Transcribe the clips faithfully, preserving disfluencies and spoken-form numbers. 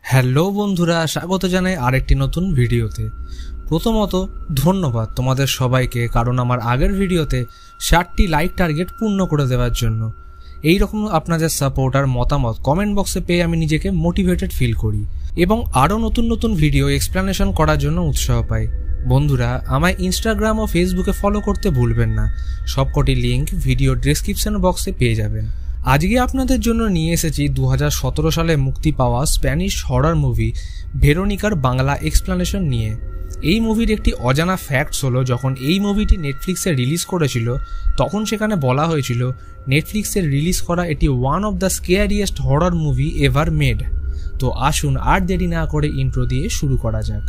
Hello বন্ধুরা, স্বাগত জানাই আরেকটি নতুন ভিডিওতে। প্রথমত ধন্যবাদ তোমাদের সবাইকে, কারণ আমার আগের ভিডিওতে ষাটটি লাইক টার্গেট পূর্ণ করে দেওয়ার জন্য। এই রকম আপনাদের সাপোর্ট আর মতামত কমেন্ট বক্সে পেয়ে আমি নিজেকে মোটিভেটেড ফিল করি এবং আরও নতুন নতুন ভিডিও এক্সপ্লেনেশন করার জন্য উৎসাহ পাই। বন্ধুরা, আমায় ইনস্টাগ্রাম ও ফেসবুকে ফলো করতে ভুলবেন না। সবকটি লিঙ্ক ভিডিও ডেসক্রিপশন বক্সে পেয়ে যাবেন। আজকে আপনাদের জন্য নিয়ে এসেছি দু হাজার সতেরো সালে মুক্তি পাওয়া স্প্যানিশ হরর মুভি ভেরোনিকার বাংলা এক্সপ্লেনেশন নিয়ে। এই মুভির একটি অজানা ফ্যাক্টস হলো, যখন এই মুভিটি নেটফ্লিক্সে রিলিজ করেছিল তখন সেখানে বলা হয়েছিল নেটফ্লিক্সের রিলিজ করা এটি one of the scariest horror movie ever made. তো আসুন আর দেরি না করে ইন্ট্রো দিয়ে শুরু করা যাক।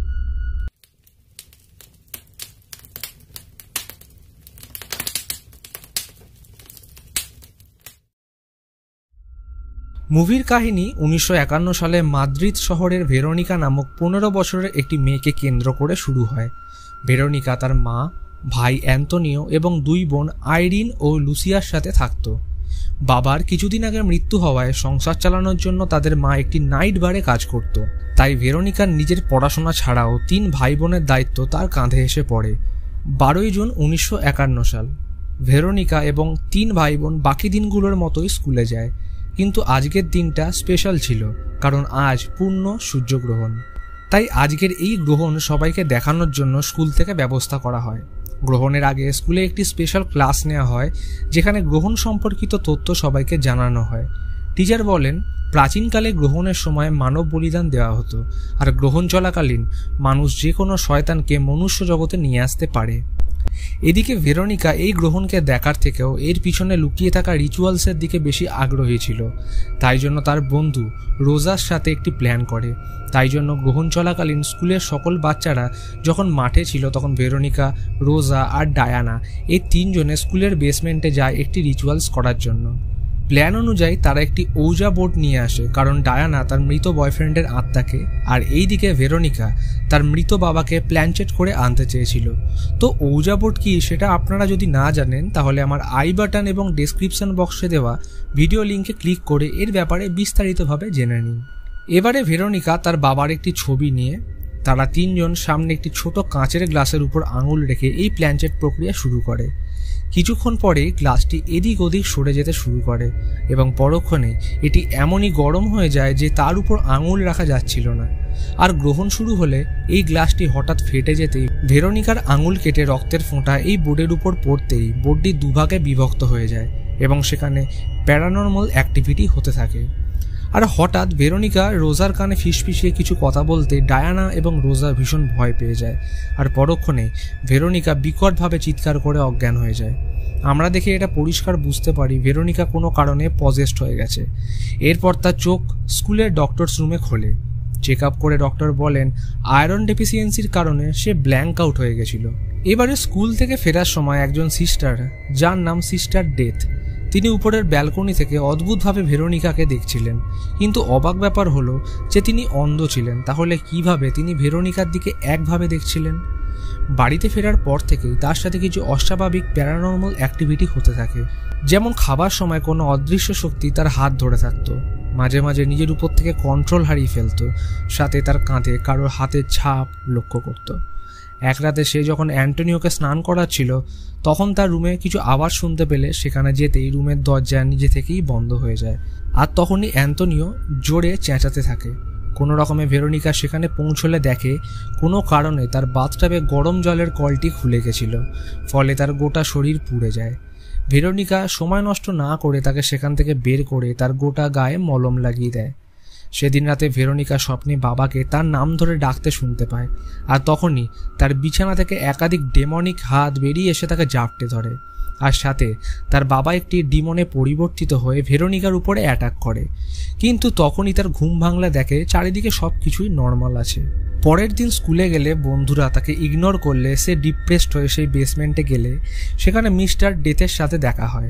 মুভির কাহিনী উনিশশো একান্ন সালে মাদ্রিদ শহরের ভেরোনিকা নামক পনেরো বছরের একটি মেয়েকে কেন্দ্র করে শুরু হয়। ভেরোনিকা তার মা, ভাই অ্যান্তনিও এবং দুই বোন আইরিন ও লুসিয়ার সাথে থাকত। বাবার কিছুদিন আগে মৃত্যু হওয়ায় সংসার চালানোর জন্য তাদের মা একটি নাইট বারে কাজ করত। তাই ভেরোনিকার নিজের পড়াশোনা ছাড়াও তিন ভাই বোনের দায়িত্ব তার কাঁধে এসে পড়ে। বারোই জুন উনিশশো একান্ন সাল ভেরোনিকা এবং তিন ভাই বোন বাকি দিনগুলোর মতোই স্কুলে যায়, কিন্তু আজকের দিনটা স্পেশাল ছিল কারণ আজ পূর্ণ সূর্যগ্রহণ। তাই আজকের এই গ্রহণ সবাইকে দেখানোর জন্য স্কুল থেকে ব্যবস্থা করা হয়। গ্রহণের আগে স্কুলে একটি স্পেশাল ক্লাস নেওয়া হয়, যেখানে গ্রহণ সম্পর্কিত তথ্য সবাইকে জানানো হয়। টিচার বলেন, প্রাচীনকালে গ্রহণের সময় মানব বলিদান দেওয়া হতো, আর গ্রহণ চলাকালীন মানুষ যে কোনো শয়তানকে মনুষ্য জগতে নিয়ে আসতে পারে। এদিকে ভেরোনিকা এই গ্রহণকে দেখার থেকেও এর পিছনে লুকিয়ে থাকা রিচুয়ালসের দিকে বেশি আগ্রহী ছিল। তাই জন্য তার বন্ধু রোজার সাথে একটি প্ল্যান করে। তাই জন্য গ্রহণ চলাকালীন স্কুলের সকল বাচ্চারা যখন মাঠে ছিল, তখন ভেরোনিকা, রোজা আর ডায়ানা এই তিনজনে স্কুলের বেসমেন্টে যায় একটি রিচুয়ালস করার জন্য। প্ল্যান অনুযায়ী তারা একটি ওজা বোর্ড নিয়ে আসে, কারণ ডায়ানা তার মৃত বয়ফ্রেন্ডের আত্মাকে, আর এইদিকে ভেরোনিকা তার মৃত বাবাকে প্ল্যানচেট করে আনতে চেয়েছিল। তো ওজা বোর্ড কি সেটা আপনারা যদি না জানেন, তাহলে আমার আই বাটন এবং ডেসক্রিপশন বক্সে দেওয়া ভিডিও লিঙ্কে ক্লিক করে এর ব্যাপারে বিস্তারিতভাবে জেনে নিন। এবারে ভেরোনিকা তার বাবার একটি ছবি নিয়ে তারা তিনজন সামনে একটি ছোট কাঁচের গ্লাসের উপর আঙুল রেখে এই প্ল্যানচেট প্রক্রিয়া শুরু করে। কিছুক্ষণ পরে গ্লাসটি এদিক ওদিক সরে যেতে শুরু করে এবং পরক্ষণে এটি এমনই গরম হয়ে যায় যে তার উপর আঙুল রাখা যাচ্ছিল না। আর গ্রহণ শুরু হলে এই গ্লাসটি হঠাৎ ফেটে যেতেই ভেরোনিকার আঙুল কেটে রক্তের ফোঁটা এই বোর্ডের উপর পড়তেই বোর্ডটি দুভাগে বিভক্ত হয়ে যায় এবং সেখানে প্যারানর্মাল অ্যাক্টিভিটি হতে থাকে। আর হঠাৎ ভেরোনিকা রোজার কানে ফিসফিসিয়ে কিছু কথা বলতে ডায়ানা এবং রোজা ভীষণ ভয় পেয়ে যায়, আর পরক্ষণে ভেরোনিকা বিকটভাবে চিৎকার করে অজ্ঞান হয়ে যায়। আমরা দেখে এটা পরিষ্কার বুঝতে পারি ভেরোনিকা কোনো কারণে পজেসড হয়ে গেছে। এরপর তার চোখ স্কুলের ডক্টরস রুমে খোলে। চেক আপ করে ডক্টর বলেন আয়রন ডেফিসিয়েন্সির কারণে সে ব্ল্যাঙ্ক আউট হয়ে গেছিল। এবারে স্কুল থেকে ফেরার সময় একজন সিস্টার, যার নাম সিস্টার ডেথ, তিনি উপরের ব্যালকনি থেকে অদ্ভুতভাবে ভেরোনিকাকে দেখছিলেন। কিন্তু অবাক ব্যাপার হলো যে তিনি অন্ধ ছিলেন, তাহলে কিভাবে তিনি ভেরোনিকার দিকে একভাবে দেখছিলেন? বাড়িতে ফেরার পর থেকেই তার সাথে কিছু অস্বাভাবিক প্যারানর্মাল অ্যাক্টিভিটি হতে থাকে, যেমন খাবার সময় কোনো অদৃশ্য শক্তি তার হাত ধরে থাকতো, মাঝে মাঝে নিজের উপর থেকে কন্ট্রোল হারিয়ে ফেলত, সাথে তার কাঁধে কারোর হাতের ছাপ লক্ষ্য করত। এক রাতে সে যখন অ্যান্টোনিওকে স্নান করাচ্ছিল, তখন তার রুমে কিছু আওয়াজ শুনতে পেলে সেখানে যেতেই রুমের দরজা নিজে থেকেই বন্ধ হয়ে যায়, আর তখনই অ্যান্টোনিও জোরে চেঁচাতে থাকে। কোনো রকমে ভেরোনিকা সেখানে পৌঁছলে দেখে কোনো কারণে তার বাথটাবে গরম জলের কলটি খুলে গেছিল, ফলে তার গোটা শরীর পুড়ে যায়। ভেরোনিকা সময় নষ্ট না করে তাকে সেখান থেকে বের করে তার গোটা গায়ে মলম লাগিয়ে দেয়। সেদিন রাতে ভেরোনিকা স্বপ্নে বাবাকে তার নাম ধরে ডাকতে শুনতে পায়, আর তখনই তার বিছানা থেকে একাধিক ডেমনিক হাত বেরিয়ে এসে তাকে জাপটে ধরে, আর সাথে তার বাবা একটি ডিমনে পরিবর্তিত হয়ে ভেরোনিকার উপরে অ্যাটাক করে। কিন্তু তখনই তার ঘুম ভাঙলে দেখে চারিদিকে সব কিছুই নর্মাল আছে। পরের দিন স্কুলে গেলে বন্ধুরা তাকে ইগনোর করলে সে ডিপ্রেসড হয়ে সেই বেসমেন্টে গেলে সেখানে মিস্টার ডেথের সাথে দেখা হয়।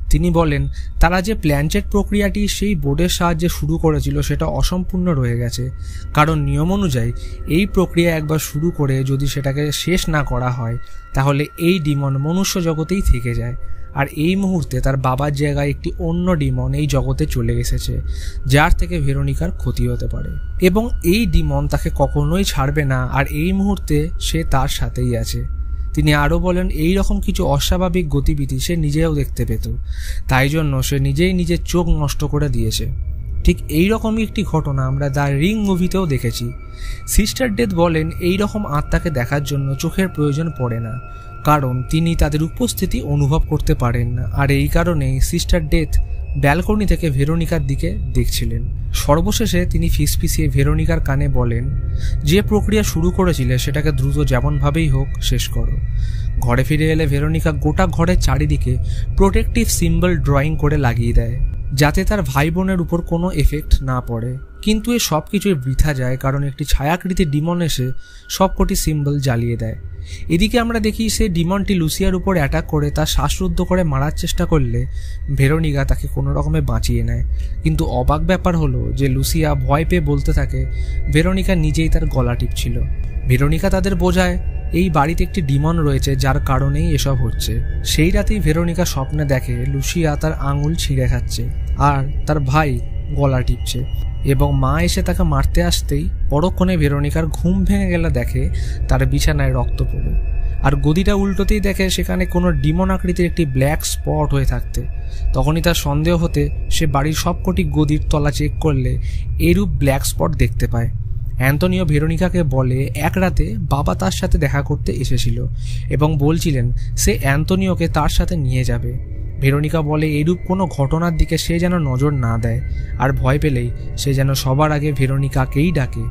তিনি বলেন তারা যে প্ল্যানচেট প্রক্রিয়াটি সেই বোর্ডের সাহায্যে শুরু করেছিল সেটা অসম্পূর্ণ রয়ে গেছে, কারণ নিয়ম অনুযায়ী এই প্রক্রিয়া একবার শুরু করে যদি সেটাকে শেষ না করা হয় তাহলে এই ডিমন মনুষ্য জগতেই থেকে যায়। আর এই মুহূর্তে তার বাবার জায়গায় একটি অন্য ডিমন এই জগতে চলে এসেছে, যার থেকে ভেরোনিকার ক্ষতি হতে পারে, এবং এই ডিমন তাকে কখনোই ছাড়বে না, আর এই মুহূর্তে সে তার সাথেই আছে। তিনি আরও বলেন এই রকম কিছু অস্বাভাবিক গতিবিধি সে নিজেও দেখতে পেত, তাই জন্য সে নিজেই নিজের চোখ নষ্ট করে দিয়েছে। ঠিক এই রকমই একটি ঘটনা আমরা দ্য রিং মুভিতেও দেখেছি। সিস্টার ডেথ বলেন এই রকম আত্মাকে দেখার জন্য চোখের প্রয়োজন পড়ে না, কারণ তিনি তাদের উপস্থিতি অনুভব করতে পারেন না, আর এই কারণেই সিস্টার ডেথ ব্যালকনি থেকে ভেরোনিকার দিকে দেখছিলেন। সর্বশেষে তিনি ফিসফিসিয়ে ভেরোনিকার কানে বলেন, যে প্রক্রিয়া শুরু করেছিলে সেটাকে দ্রুত যেমনভাবেই হোক শেষ করো। ঘরে ফিরে এলে ভেরোনিকা গোটা ঘরের চারিদিকে প্রোটেক্টিভ সিম্বল ড্রয়িং করে লাগিয়ে দেয়, যাতে তার ভাই বোনের উপর কোনো এফেক্ট না পড়ে। কিন্তু এ সব কিছুই বৃথা যায়, কারণ একটি ছায়াকৃতি ডিমন এসে সবকটি সিম্বল জ্বালিয়ে দেয়। এদিকে আমরা দেখি সে ডিমনটি লুসিয়ার উপর অ্যাটাক করে তার শ্বাসরুদ্ধ করে মারার চেষ্টা করলে ভেরোনিকা তাকে কোনো রকমে বাঁচিয়ে নেয়। কিন্তু অবাক ব্যাপার হলো যে লুসিয়া ভয় পেয়ে বলতে থাকে ভেরোনিকা নিজেই তার গলা টিপছিল। ভেরোনিকা তাদের বোঝায় এই বাড়িতে একটি ডিমন রয়েছে যার কারণেই এসব হচ্ছে। সেই রাতেই ভেরোনিকা স্বপ্নে দেখে লুসিয়া তার আঙুল ছিঁড়ে খাচ্ছে আর তার ভাই গলা টিপছে, এবং মা এসে তাকে মারতে আসতেই পরক্ষণে ভেরোনিকার ঘুম ভেঙে গেলে দেখে তার বিছানায় রক্ত পড়ে, আর গদিটা উল্টোতেই দেখে সেখানে কোনো ডিমন আকৃতির একটি ব্ল্যাক স্পট হয়ে থাকতে। তখনই তার সন্দেহ হতে সে বাড়ির সবকটি গদির তলা চেক করলে এরূপ ব্ল্যাক স্পট দেখতে পায়। অ্যান্তনিও ভেরোনিকাকে বলে এক রাতে বাবা তার সাথে দেখা করতে এসেছিল এবং বলছিলেন সে অ্যান্তনিওকে তার সাথে নিয়ে যাবে। ভেরোনিকা বলে এইরূপ কোনো ঘটনার দিকে সে যেন নজর না দেয়, আর ভয় পেলেই সে যেন সবার আগে ভেরোনিকাকেই ডাকে।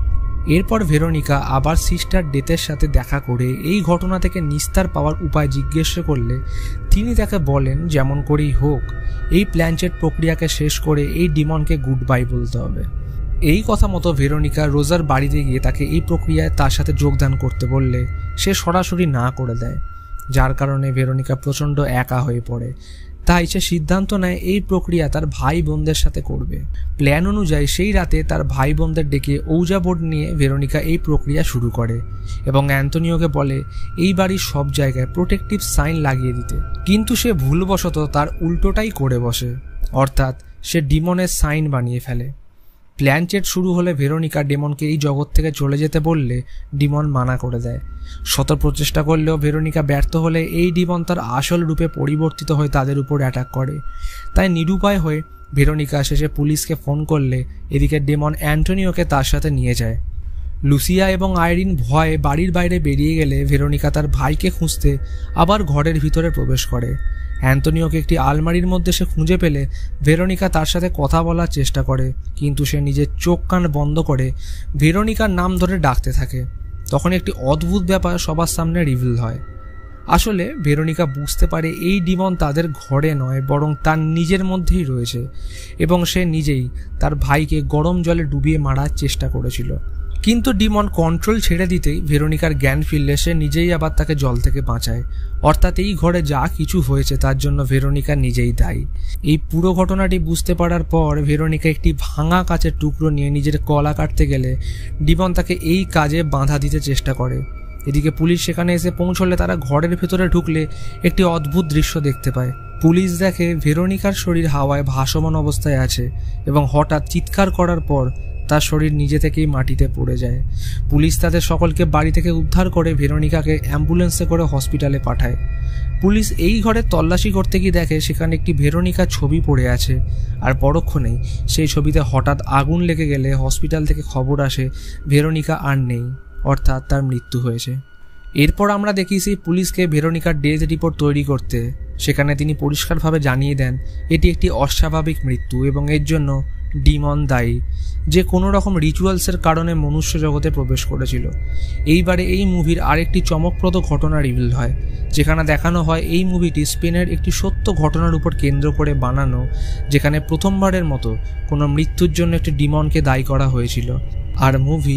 এরপর ভেরোনিকা আবার সিস্টার ডেথের সাথে দেখা করে এই ঘটনা থেকে নিস্তার পাওয়ার উপায় জিজ্ঞেস করলে তিনি তাকে বলেন যেমন করেই হোক এই প্ল্যানচেট প্রক্রিয়াকে শেষ করে এই ডিমনকে গুড বাই বলতে হবে। এই কথা মতো ভেরোনিকা রোজার বাড়িতে গিয়ে তাকে এই প্রক্রিয়ায় তার সাথে যোগদান করতে বললে সে সরাসরি না করে দেয়, যার কারণে ভেরোনিকা প্রচণ্ড একা হয়ে পড়ে। তাই সে সিদ্ধান্ত নেয় এই প্রক্রিয়া তার ভাই বোনদের সাথে করবে। প্ল্যান অনুযায়ী সেই রাতে তার ভাই বোনদের ডেকে ঔজা বোর্ড নিয়ে ভেরোনিকা এই প্রক্রিয়া শুরু করে এবং অ্যান্তনিওকে বলে এই বাড়ির সব জায়গায় প্রোটেক্টিভ সাইন লাগিয়ে দিতে, কিন্তু সে ভুলবশত তার উল্টোটাই করে বসে, অর্থাৎ সে ডিমনের সাইন বানিয়ে ফেলে। প্ল্যানচেট শুরু হলে ভেরোনিকা ডিমনকে এই জগৎ থেকে চলে যেতে বললে ডিমন মানা করে দেয়। শত প্রচেষ্টা করলেও ভেরোনিকা ব্যর্থ হলে এই ডিমন তার আসল রূপে পরিবর্তিত হয়ে তাদের উপর অ্যাটাক করে। তাই নিরুপায় হয়ে ভেরোনিকা শেষে পুলিশকে ফোন করলে এদিকে ডিমন অ্যান্টোনিওকে তার সাথে নিয়ে যায়। লুসিয়া এবং আইরিন ভয়ে বাড়ির বাইরে বেরিয়ে গেলে ভেরোনিকা তার ভাইকে খুঁজতে আবার ঘরের ভিতরে প্রবেশ করে। অ্যান্তনিওকে একটি আলমারির মধ্যে সে খুঁজে পেলে ভেরোনিকা তার সাথে কথা বলার চেষ্টা করে, কিন্তু সে নিজের চোখ কান বন্ধ করে ভেরোনিকার নাম ধরে ডাকতে থাকে। তখন একটি অদ্ভুত ব্যাপার সবার সামনে রিভিল হয়। আসলে ভেরোনিকা বুঝতে পারে এই ডিমন তাদের ঘরে নয় বরং তার নিজের মধ্যেই রয়েছে, এবং সে নিজেই তার ভাইকে গরম জলে ডুবিয়ে মারার চেষ্টা করেছিল। কিন্তু ডিমন কন্ট্রোল ছেড়ে দিতেই ভেরোনিকার জ্ঞান ফিরলে সে নিজেই আবার তাকে জল থেকে বাঁচায়। অর্থাৎ এই ঘরে যা কিছু হয়েছে তার জন্য ভেরোনিকা নিজেই দায়ী। এই পুরো ঘটনাটি বুঝতে পারার পর ভেরোনিকা একটি ভাঙা কাচের টুকরো নিয়ে নিজের গলা কাটতে গেলে ডিমন তাকে এই কাজে বাধা দিতে চেষ্টা করে। এদিকে পুলিশ সেখানে এসে পৌঁছলে তারা ঘরের ভেতরে ঢুকলে একটি অদ্ভুত দৃশ্য দেখতে পায়। পুলিশ দেখে ভেরোনিকার শরীর হাওয়ায় ভাসমান অবস্থায় আছে এবং হঠাৎ চিৎকার করার পর তার শরীর নিজে থেকেই মাটিতে পড়ে যায়। পুলিশ তাদের সকলকে বাড়ি থেকে উদ্ধার করে ভেরোনিকাকে অ্যাম্বুলেন্সে করে হসপিটালে পাঠায়। পুলিশ এই ঘরে তল্লাশি করতে গিয়ে দেখে সেখানে একটি ভেরোনিকার ছবি পড়ে আছে, আর পরক্ষণেই সেই ছবিতে হঠাৎ আগুন লেগে গেলে হসপিটাল থেকে খবর আসে ভেরোনিকা আর নেই, অর্থাৎ তার মৃত্যু হয়েছে। এরপর আমরা দেখি সেই পুলিশকে ভেরোনিকার ডেথ রিপোর্ট তৈরি করতে। সেখানে তিনি পরিষ্কারভাবে জানিয়ে দেন এটি একটি অস্বাভাবিক মৃত্যু এবং এর জন্য ডিমন দায়ী, যে কোনো রকম রিচুয়ালসের কারণে মনুষ্য জগতে প্রবেশ করেছিল। এইবারে এই মুভির আরেকটি চমকপ্রদ ঘটনা রিভিল হয়, যেখানে দেখানো হয় এই মুভিটি স্পেনের একটি সত্য ঘটনার উপর কেন্দ্র করে বানানো, যেখানে প্রথমবারের মতো কোনো মৃত্যুর জন্য একটি ডিমনকে দায়ী করা হয়েছিল। আর মুভি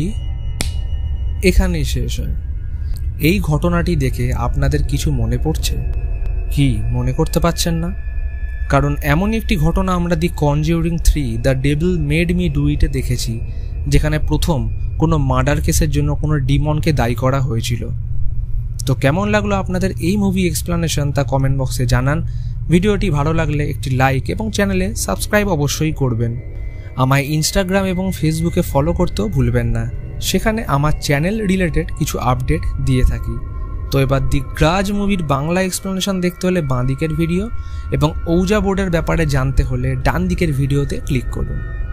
এখানেই শেষ হয়। এই ঘটনাটি দেখে আপনাদের কিছু মনে পড়ছে কি? মনে করতে পারছেন না? কারণ এমন একটি ঘটনা আমরা the conjuring three the devil made me do ইটে দেখেছি, যেখানে প্রথম কোনো মার্ডার কেসের জন্য কোনো ডিমনকে দায়ী করা হয়েছিল। তো কেমন লাগলো আপনাদের এই মুভি এক্সপ্লানেশন তা কমেন্ট বক্সে জানান। ভিডিওটি ভালো লাগলে একটি লাইক এবং চ্যানেলে সাবস্ক্রাইব অবশ্যই করবেন। আমায় ইনস্টাগ্রাম এবং ফেসবুকে ফলো করতেও ভুলবেন না, সেখানে আমার চ্যানেল রিলেটেড কিছু আপডেট দিয়ে থাকি। তো এবার দি গ্রাজ মুভির বাংলা এক্সপ্লানেশন দেখতে হলে বাঁ দিকের ভিডিও এবং ঔজা বোর্ডের ব্যাপারে জানতে হলে ডান দিকের ভিডিওতে ক্লিক করুন।